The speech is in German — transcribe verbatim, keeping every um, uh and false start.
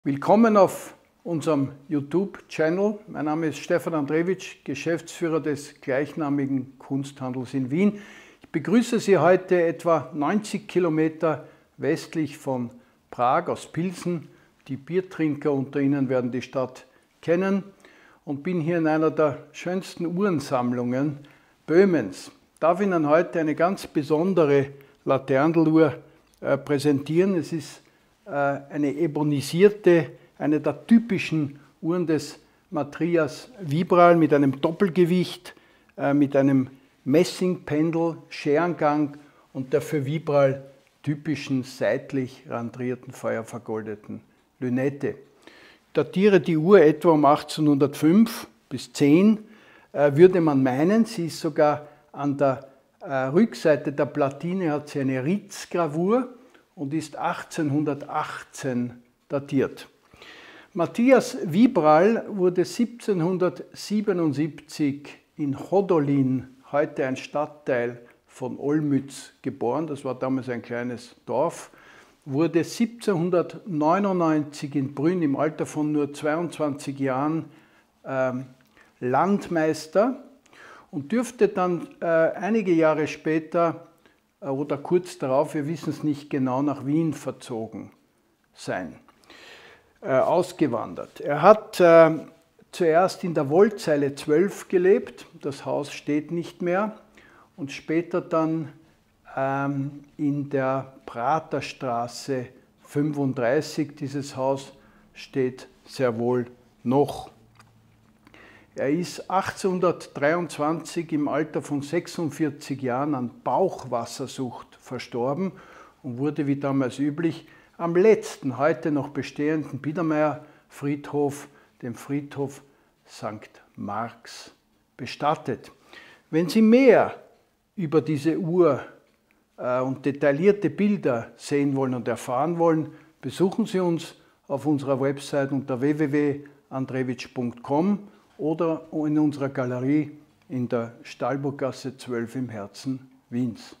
Willkommen auf unserem YouTube-Channel. Mein Name ist Stefan Andrewitsch, Geschäftsführer des gleichnamigen Kunsthandels in Wien. Ich begrüße Sie heute etwa neunzig Kilometer westlich von Prag aus Pilsen. Die Biertrinker unter Ihnen werden die Stadt kennen und bin hier in einer der schönsten Uhrensammlungen Böhmens. Ich darf Ihnen heute eine ganz besondere Laternluhr äh, präsentieren. Es ist eine ebonisierte, eine der typischen Uhren des Matthias Vibral mit einem Doppelgewicht, mit einem Messingpendel, Scherengang und der für Vibral typischen seitlich randrierten, feuervergoldeten Lünette. Ich datiere die Uhr etwa um achtzehnhundertfünf bis zehn, würde man meinen, sie ist sogar an der Rückseite der Platine, hat sie eine Ritzgravur und ist achtzehnhundertachtzehn datiert. Matthias Vibral wurde siebzehnhundertsiebenundsiebzig in Hodolin, heute ein Stadtteil von Olmütz, geboren. Das war damals ein kleines Dorf. Wurde siebzehnhundertneunundneunzig in Brünn im Alter von nur zweiundzwanzig Jahren ähm, Landmeister und dürfte dann äh, einige Jahre später oder kurz darauf, wir wissen es nicht genau, nach Wien verzogen sein, äh, ausgewandert. Er hat äh, zuerst in der Wollzeile zwölf gelebt, das Haus steht nicht mehr, und später dann ähm, in der Praterstraße fünfunddreißig. Dieses Haus steht sehr wohl noch. Er ist achtzehnhundertdreiundzwanzig im Alter von sechsundvierzig Jahren an Bauchwassersucht verstorben und wurde, wie damals üblich, am letzten, heute noch bestehenden Biedermeier-Friedhof, dem Friedhof Sankt Marx, bestattet. Wenn Sie mehr über diese Uhr äh, und detaillierte Bilder sehen wollen und erfahren wollen, besuchen Sie uns auf unserer Website unter w w w punkt andrewitsch punkt com oder in unserer Galerie in der Stahlburggasse zwölf im Herzen Wiens.